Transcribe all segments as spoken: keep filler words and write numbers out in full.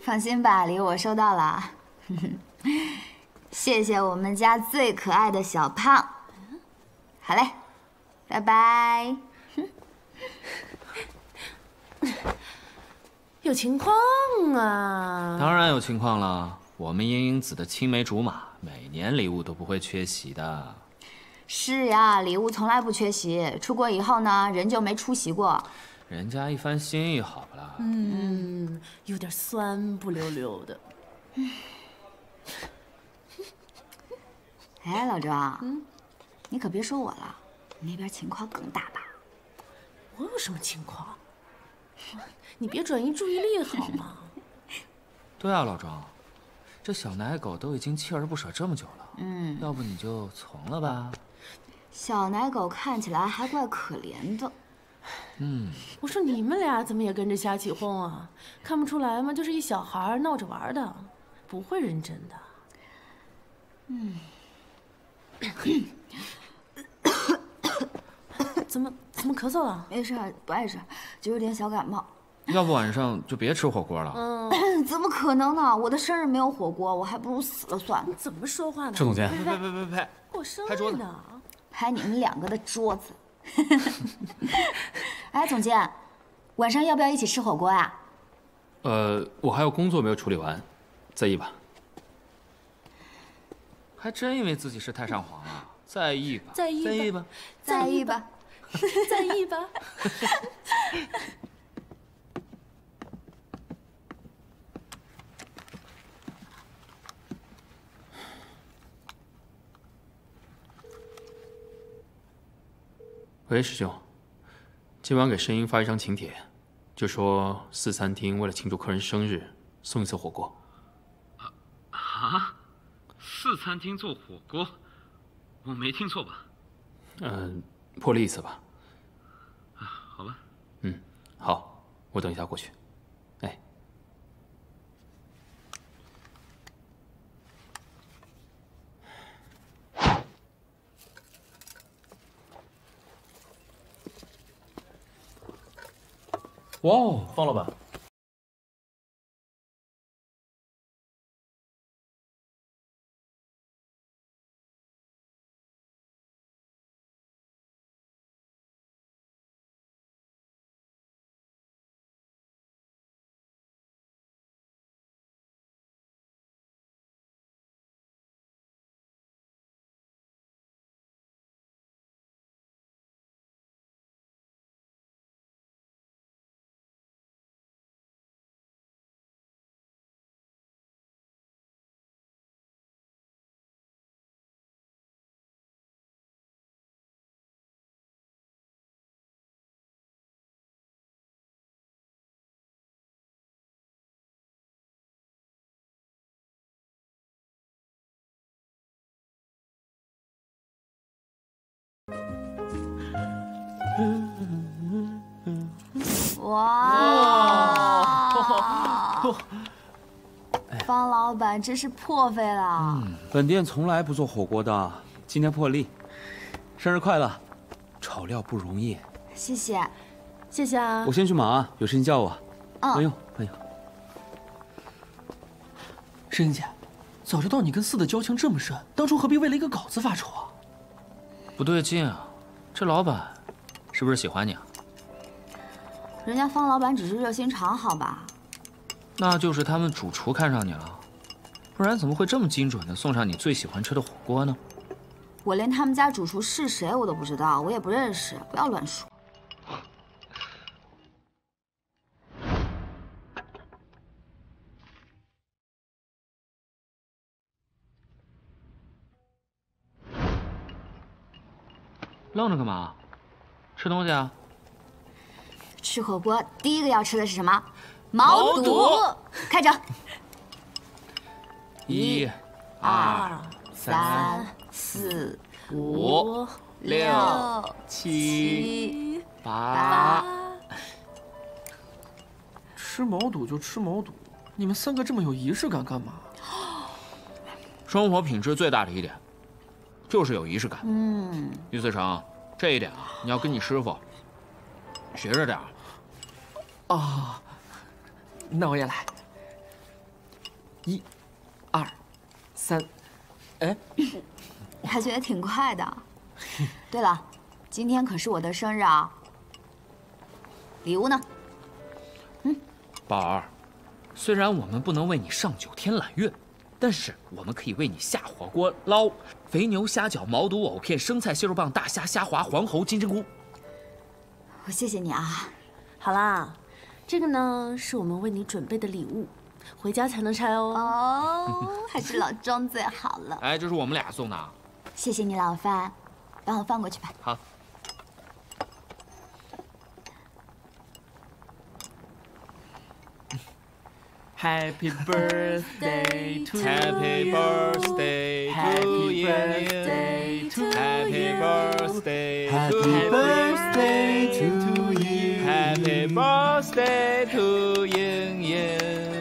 放心吧，礼物我收到了。谢谢我们家最可爱的小胖。好嘞，拜拜。 有情况啊！ 当然有情况了。我们英英子的青梅竹马，每年礼物都不会缺席的。 是呀，礼物从来不缺席。出国以后呢，人就没出席过。 人家一番心意，好不啦？ 嗯，有点酸不溜溜的。 哎，老庄，嗯，你可别说我了，你那边情况更大吧？ 我有什么情况？你别转移注意力好吗？ 对啊，老庄，这小奶狗都已经锲而不舍这么久了， 嗯， 要不你就从了吧？ 小奶狗看起来还怪可怜的。 嗯， 我说你们俩怎么也跟着瞎起哄啊？看不出来吗？就是一小孩闹着玩的，不会认真的。 嗯。 怎么怎么咳嗽了？ 没事，不碍事，就有点小感冒。 要不晚上就别吃火锅了。 嗯，怎么可能呢？我的生日没有火锅，我还不如死了算了。 你怎么说话呢？ 郑总监，拍拍拍拍拍！ 过生日呢， 拍你们两个的桌子。哎，总监，晚上要不要一起吃火锅啊？ 呃，我还有工作没有处理完，在意吧？ 还真以为自己是太上皇了，在意吧？ 在意吧？ 在意吧？ 在意吧？ 在意吧？ 喂，师兄，今晚给申英发一张请帖，就说四餐厅为了庆祝客人生日，送一次火锅。 啊啊！四餐厅做火锅，我没听错吧？ 嗯，破例一次吧。 啊，好吧。 嗯，好，我等一下过去。哎。 哇哦，方老板。 哇！方老板真是破费了。 嗯，本店从来不做火锅的，今天破例。生日快乐！炒料不容易。 谢谢， 谢谢啊。 我先去忙啊，有事情叫我。 嗯。 慢用，慢用。 申英姐，早知道你跟四的交情这么深，当初何必为了一个稿子发愁啊？ 不对劲啊，这老板是不是喜欢你啊？ 人家方老板只是热心肠，好吧？ 那就是他们主厨看上你了，不然怎么会这么精准的送上你最喜欢吃的火锅呢？ 我连他们家主厨是谁我都不知道，我也不认识，不要乱说。 愣着干嘛？吃东西啊！ 吃火锅第一个要吃的是什么？毛肚。开整。 一、 二、三、四、 五、六、七、八。 吃毛肚就吃毛肚，你们三个这么有仪式感干嘛？ 生活品质最大的一点，就是有仪式感。 嗯， 于思成，这一点啊，你要跟你师傅学着点。 啊，那我也来。 一、二、三，哎， 还觉得挺快的。对了，今天可是我的生日啊！礼物呢？ 嗯，宝儿，虽然我们不能为你上九天揽月，但是我们可以为你下火锅捞肥牛、虾饺、毛肚、藕片、生菜、蟹肉棒、大虾、虾滑、黄喉、金针菇。 我谢谢你啊。 好啦，这个呢是我们为你准备的礼物，回家才能拆哦。 哦，还是老庄最好了。 哎，这是我们俩送的啊。 谢谢你，老范，帮我放过去吧。 好。 Happy birthday to Happy birthday to you. Happy birthday Happy birthday to you. Happy birthday to 莹莹。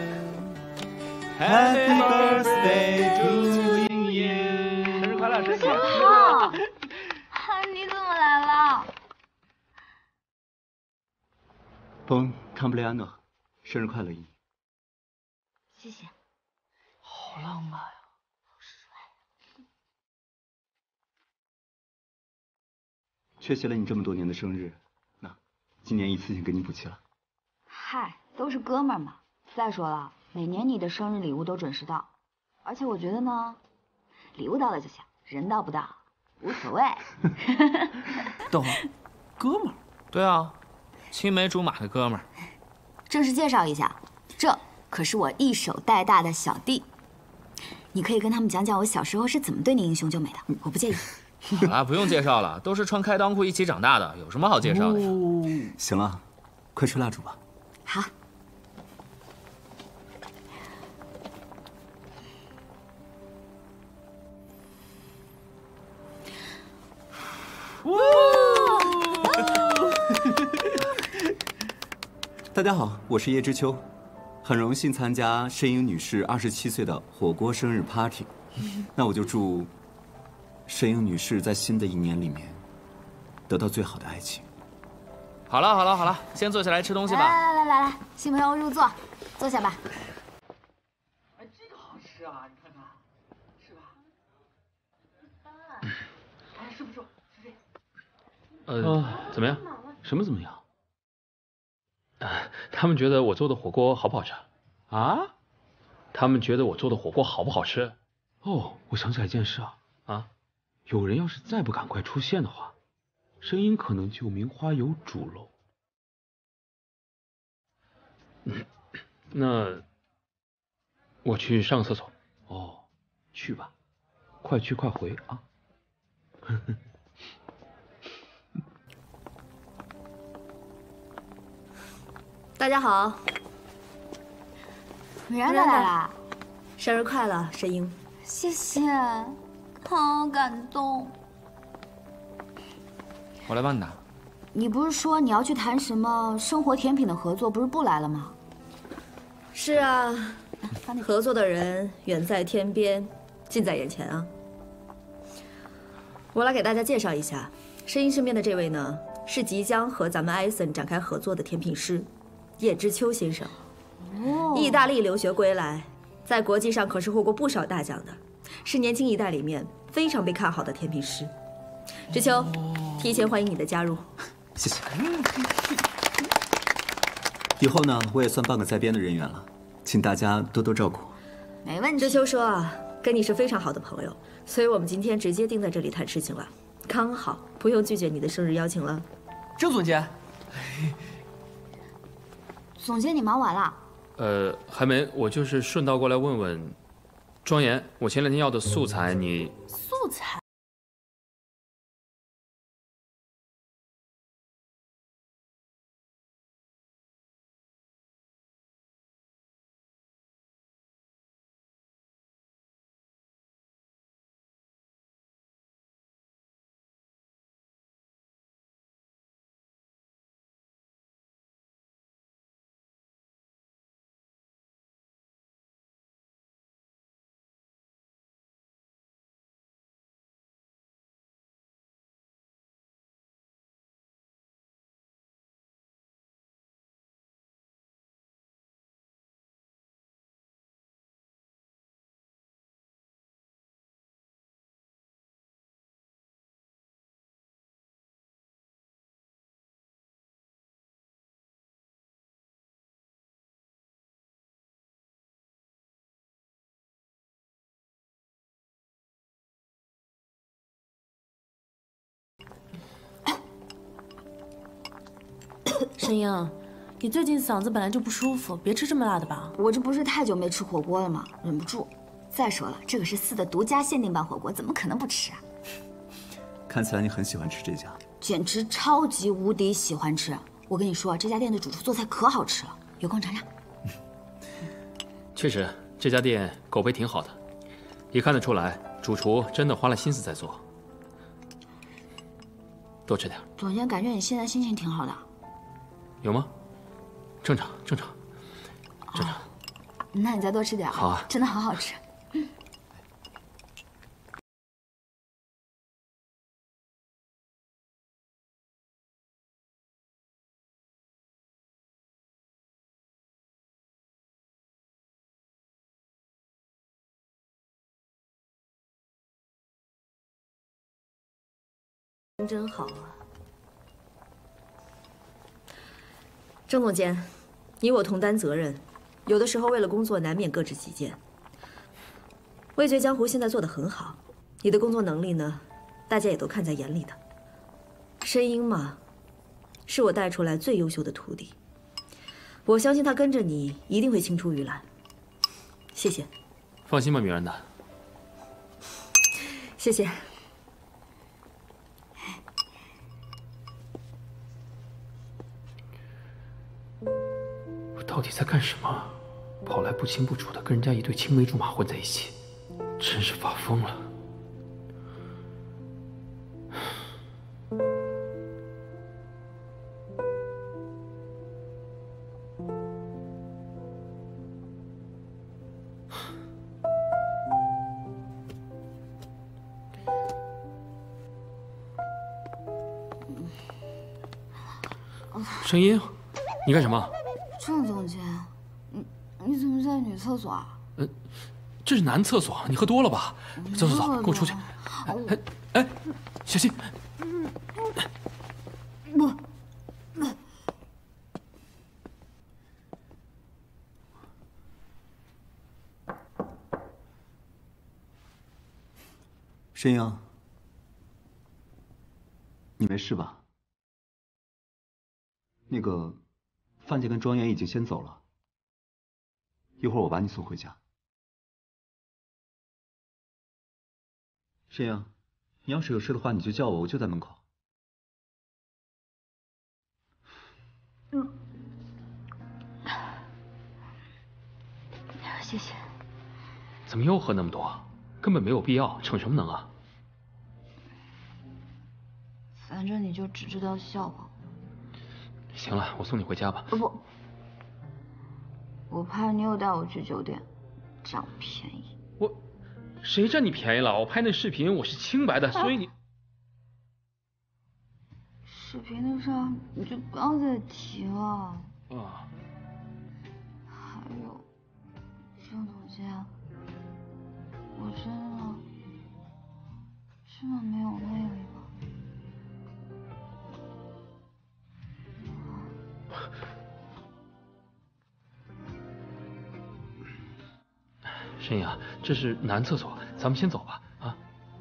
Happy birthday to 莹莹。生日快乐，生日快乐！ 好，你怎么来了？ 崩康布雷安诺，生日快乐，莹莹。 谢谢。 好浪漫呀！ 缺席了你这么多年的生日，那今年一次性给你补齐了。 嗨，都是哥们儿嘛。再说了，每年你的生日礼物都准时到，而且我觉得呢，礼物到了就行，人到不到无所谓。 等会儿，哥们儿。 对啊，青梅竹马的哥们儿。 正式介绍一下，这可是我一手带大的小弟。你可以跟他们讲讲我小时候是怎么对你英雄救美的，我不介意。 好了，不用介绍了，都是穿开裆裤一起长大的，有什么好介绍的呀？ 哦、 行了，快吹蜡烛吧。 好。 大家好，我是叶知秋，很荣幸参加申英女士二十七岁的火锅生日 party。那我就祝申英女士在新的一年里面得到最好的爱情。 好了好了好了，先坐下来吃东西吧。 来来来来来，新朋友入座，坐下吧。 哎，这个好吃啊，你看看，是吧？哎，是不是？是这。 呃，怎么样？ 什么怎么样？ 啊，他们觉得我做的火锅好不好吃？ 啊？ 他们觉得我做的火锅好不好吃？ 哦，我想起来一件事啊。 啊？ 有人要是再不赶快出现的话，申英可能就名花有主喽。 嗯，那我去上个厕所。 哦，去吧，快去快回啊。 大家好， 米兰达来啦！ 生日快乐，申英！ 谢谢，好感动。 我来帮你拿。 你不是说你要去谈什么生活甜品的合作，不是不来了吗？ 是啊，合作的人远在天边，近在眼前啊。我来给大家介绍一下，申英身边的这位呢，是即将和咱们艾森展开合作的甜品师叶知秋先生。哦，意大利留学归来，在国际上可是获过不少大奖的，是年轻一代里面非常被看好的甜品师。知秋，提前欢迎你的加入。 谢谢。以后呢，我也算半个在编的人员了，请大家多多照顾。 没问题。 知秋说啊，跟你是非常好的朋友，所以我们今天直接定在这里谈事情了，刚好不用拒绝你的生日邀请了。 周总监， 总监你忙完了？ 呃，还没，我就是顺道过来问问，庄严，我前两天要的素材你素材。 申英，你最近嗓子本来就不舒服，别吃这么辣的吧。 我这不是太久没吃火锅了吗？忍不住。再说了，这可是四的独家限定版火锅，怎么可能不吃啊？ 看起来你很喜欢吃这家， 简直超级无敌喜欢吃。我跟你说，这家店的主厨做菜可好吃了，有空尝尝。 确实，这家店口碑挺好的，也看得出来，主厨真的花了心思在做。多吃点。 总监，感觉你现在心情挺好的。 有吗？正常，正常，正常。 哦、那你再多吃点。 好啊， 真的好好吃。 真好啊，郑总监，你我同担责任，有的时候为了工作难免各执己见。味觉江湖现在做得很好，你的工作能力呢，大家也都看在眼里的。申英嘛，是我带出来最优秀的徒弟，我相信他跟着你一定会青出于蓝。谢谢。 放心吧，米兰达。 谢谢。 到底在干什么？跑来不清不楚的跟人家一对青梅竹马混在一起，真是发疯了。声音，你干什么？ 郑总监，你你怎么在女厕所啊？ 呃，这是男厕所，你喝多了吧？走走走，跟我出去。哎哎，小心！ 不， 申英，你没事吧？那个，范姐跟庄严已经先走了，一会儿我把你送回家。申英，你要是有事的话，你就叫我，我就在门口。 嗯，谢谢。 怎么又喝那么多？根本没有必要，逞什么能啊？ 反正你就只知道笑话。 行了，我送你回家吧。 不，我怕你又带我去酒店，占我便宜。 我，谁占你便宜了？我拍那视频我是清白的，所以你。 视频的事儿你就不要再提了。 啊。 还有，郑总监，我真的真的没有魅力吗？ 申英，这是男厕所，咱们先走吧。啊。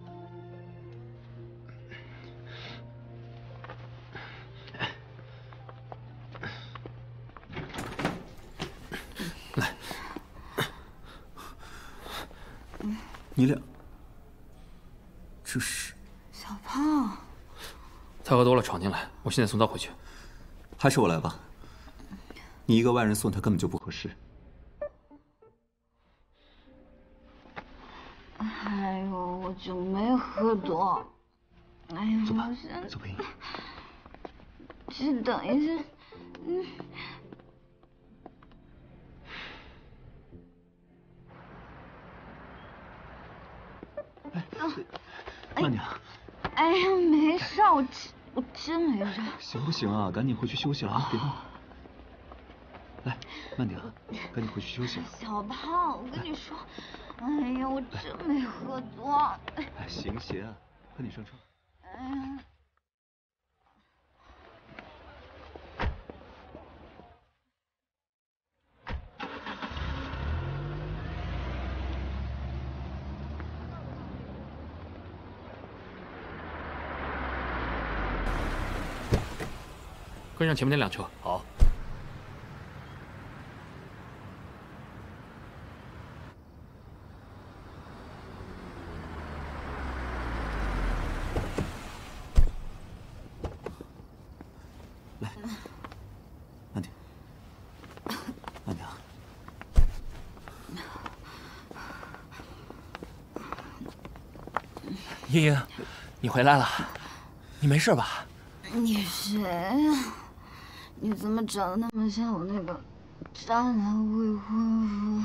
来。 你俩，这是小胖。 他喝多了闯进来，我现在送他回去。 还是我来吧。你一个外人送他根本就不合适。 哎呦，我就没喝多。哎呦， 走吧， 我走吧。 只等一下，嗯。 哎，慢点。 哎呀，没事，我真我真没事。 行不行啊？赶紧回去休息了啊！别动。来，慢点啊，赶紧回去休息了。 小胖，我跟你说，哎呀，我真没喝多。 哎，行行，快点上车。 哎呀。 跟上前面那辆车。 好。 来，慢点，慢点啊。 茵茵，你回来了，你没事吧？ 你谁呀？你怎么长得那么像我那个渣男未婚夫？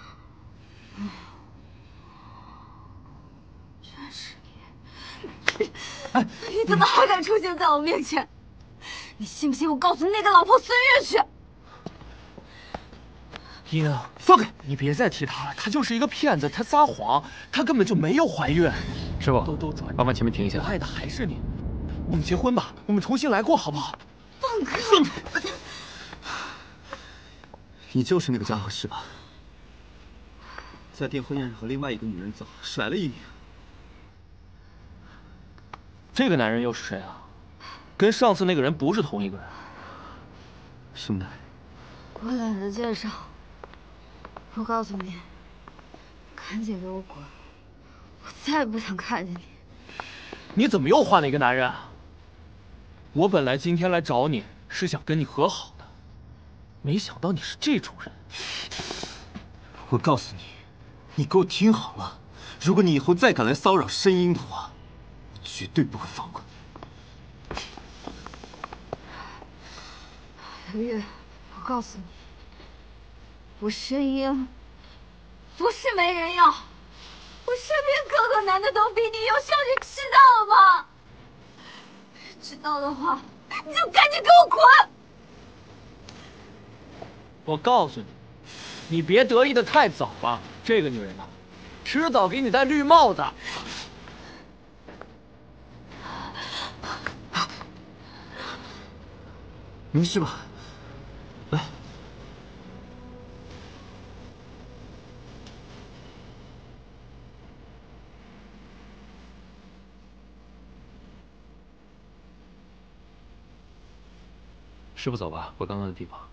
全是你！哎，你怎么还敢出现在我面前？你信不信我告诉你那个老婆孙悦去？ 茵茵，放开！你别再提他了，他就是一个骗子，他撒谎，他根本就没有怀孕。 师傅， 都都转， 麻烦前面停一下。 我爱的还是你，我们结婚吧，我们重新来过，好不好？ 放开！ 你就是那个家伙是吧？在订婚宴上和另外一个女人走，甩了一你。 这个男人又是谁啊？跟上次那个人不是同一个人。 兄弟， 我懒得介绍。我告诉你，赶紧给我滚！ 我再也不想看见你。 你怎么又换了一个男人啊？我本来今天来找你是想跟你和好的，没想到你是这种人。 我告诉你，你给我听好了，如果你以后再敢来骚扰申英的话，我绝对不会放过你。 刘月，我告诉你，我申英不是没人要。 我身边各个男的都比你优秀，你知道吗？知道的话，你就赶紧给我滚！ 我告诉你，你别得意的太早吧。这个女人啊，迟早给你戴绿帽子。 没事吧？来。 师傅走吧，回刚刚的地方。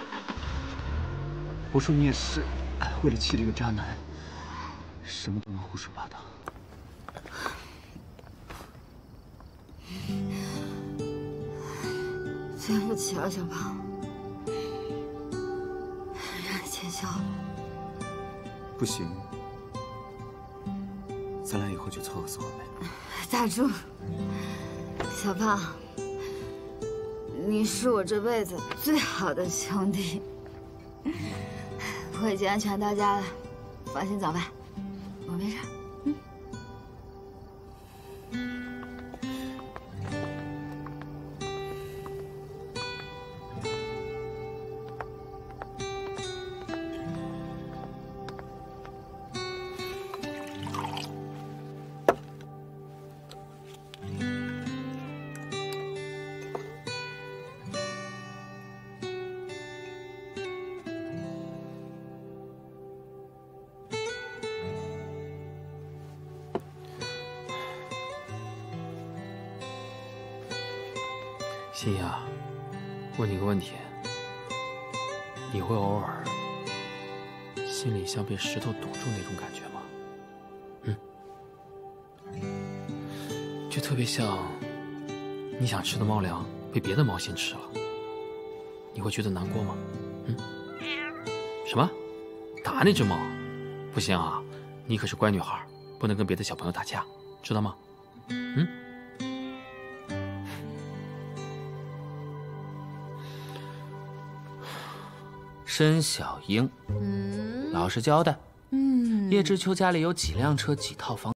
我说你也是，为了气这个渣男，什么都能胡说八道。 对不起啊，小胖，让你见笑了。 不行，咱俩以后就凑合凑合呗。 打住，小胖。 你是我这辈子最好的兄弟，我已经安全到家了，放心走吧，我没事。嗯。 欣怡啊，问你个问题，你会偶尔心里像被石头堵住那种感觉吗？嗯，就特别像你想吃的猫粮被别的猫先吃了，你会觉得难过吗？嗯？什么？打那只猫？不行啊，你可是乖女孩，不能跟别的小朋友打架，知道吗？嗯？ 申小英， 嗯， 老实交代。 嗯， 叶知秋家里有几辆车、几套房？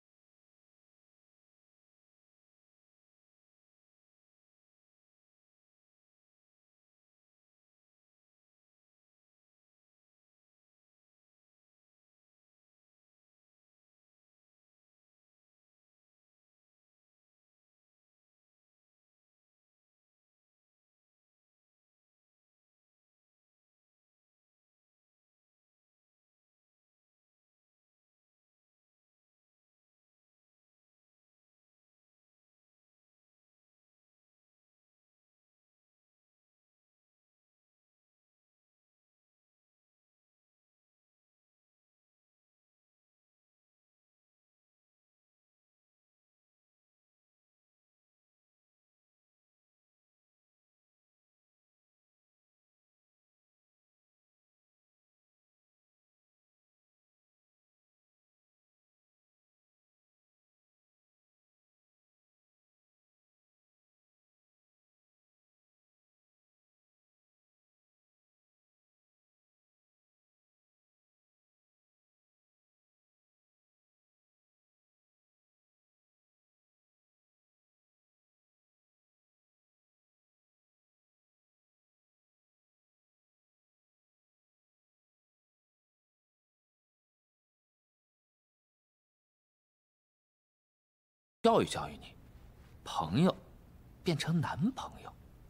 教育教育你，朋友变成男朋友，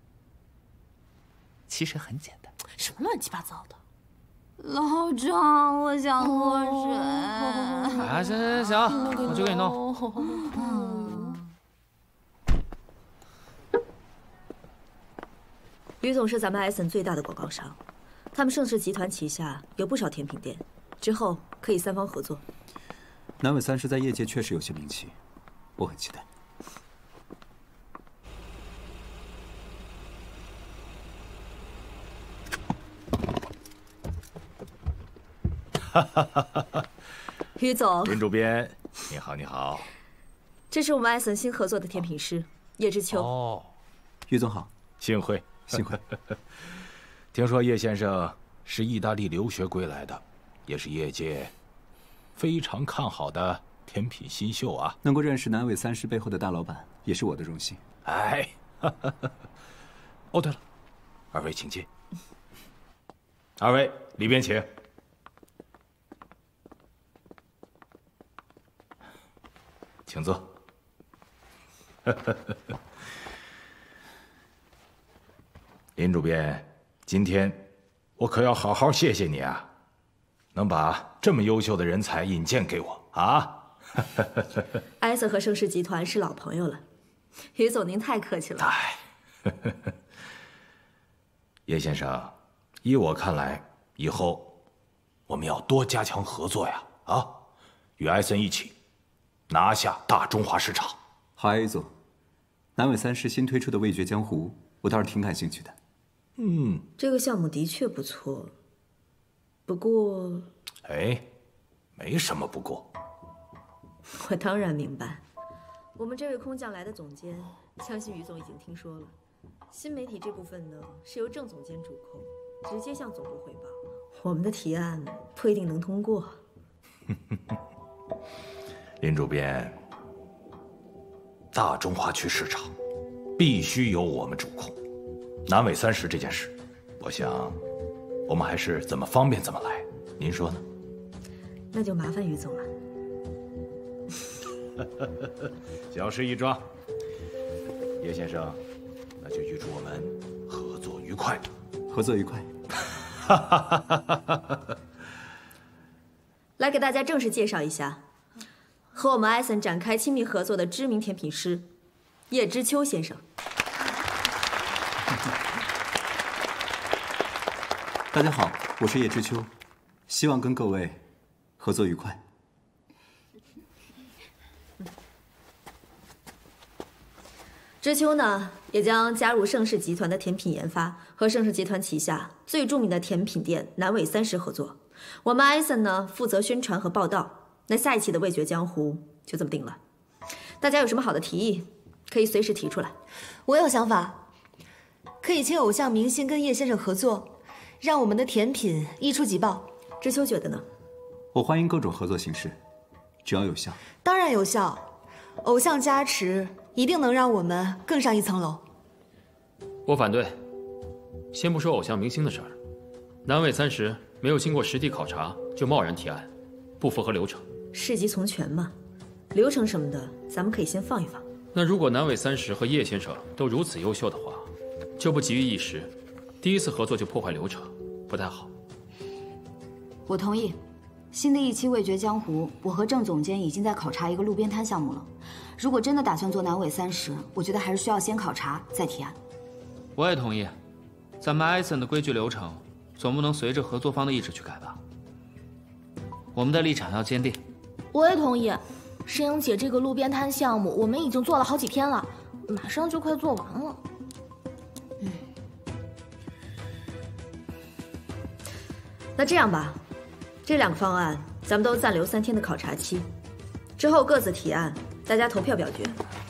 其实很简单。 什么乱七八糟的？ 老张，我想喝水。 啊，行行行，我去给你弄。 于总是咱们艾森最大的广告商，他们盛世集团旗下有不少甜品店，之后可以三方合作。 南纬三十在业界确实有些名气，我很期待。 哈哈哈哈哈！于总， 林主编，你好，你好。 这是我们艾森新合作的甜品师叶知秋。 哦， 于总好， 幸会， 幸会。 听说叶先生是意大利留学归来的，也是业界非常看好的甜品新秀啊。 能够认识南纬三十背后的大老板，也是我的荣幸。 哎，哦，对了，二位请进。二位里边请。请坐。林主编，今天我可要好好谢谢你啊，能把这么优秀的人才引荐给我啊。 艾森和盛世集团是老朋友了，于总您太客气了。 哎，叶先生，依我看来，以后我们要多加强合作呀！啊，与艾森一起拿下大中华市场。 好啊，于总，南纬三十新推出的味觉江湖，我倒是挺感兴趣的。 嗯， 这个项目的确不错，不过…… 哎，没什么不过。 我当然明白，我们这位空降来的总监，相信于总已经听说了。新媒体这部分呢，是由郑总监主控，直接向总部汇报。我们的提案不一定能通过。 林主编，大中华区市场必须由我们主控。南纬三十这件事，我想我们还是怎么方便怎么来，您说呢？ 那就麻烦于总了。 小事一桩，叶先生，那就预祝我们合作愉快。 合作愉快。 来给大家正式介绍一下，和我们艾森展开亲密合作的知名甜品师叶知秋先生。 大家好，我是叶知秋，希望跟各位合作愉快。 知秋呢，也将加入盛世集团的甜品研发，和盛世集团旗下最著名的甜品店南纬三十合作。我们艾森呢，负责宣传和报道。那下一期的味觉江湖就这么定了。大家有什么好的提议，可以随时提出来。 我有想法，可以请偶像明星跟叶先生合作，让我们的甜品一触即爆。 知秋觉得呢？ 我欢迎各种合作形式，只要有效。 当然有效，偶像加持一定能让我们更上一层楼。 我反对。先不说偶像明星的事儿，南纬三十没有经过实地考察就贸然提案，不符合流程。 事急从权嘛，流程什么的咱们可以先放一放。 那如果南纬三十和叶先生都如此优秀的话，就不急于一时，第一次合作就破坏流程，不太好。 我同意。新的一期味觉江湖，我和郑总监已经在考察一个路边摊项目了。如果真的打算做南纬三十，我觉得还是需要先考察再提案。 我也同意。咱们艾森的规矩流程，总不能随着合作方的意志去改吧？我们的立场要坚定。 我也同意。申英姐这个路边摊项目，我们已经做了好几天了，马上就快做完了。 嗯。那这样吧，这两个方案咱们都暂留三天的考察期，之后各自提案，大家投票表决。